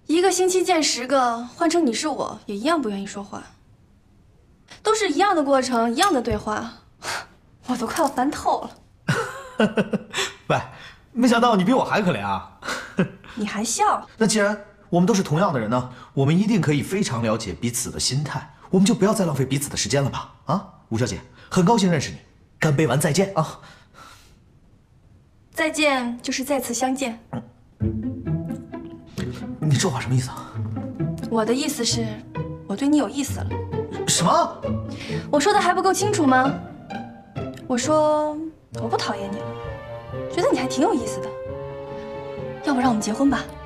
一个星期见10个，换成你是我，也一样不愿意说话。都是一样的过程，一样的对话，我都快要烦透了。 喂，没想到你比我还可怜啊！ 你还笑？ 那既然我们都是同样的人呢，我们一定可以非常了解彼此的心态，我们就不要再浪费彼此的时间了吧？啊，吴小姐，很高兴认识你，干杯完再见啊！ 再见就是再次相见。 你这话什么意思啊？ 我的意思是，我对你有意思了。 什么？ 我说的还不够清楚吗？我说我不讨厌你了，觉得你还挺有意思的。要不让我们结婚吧？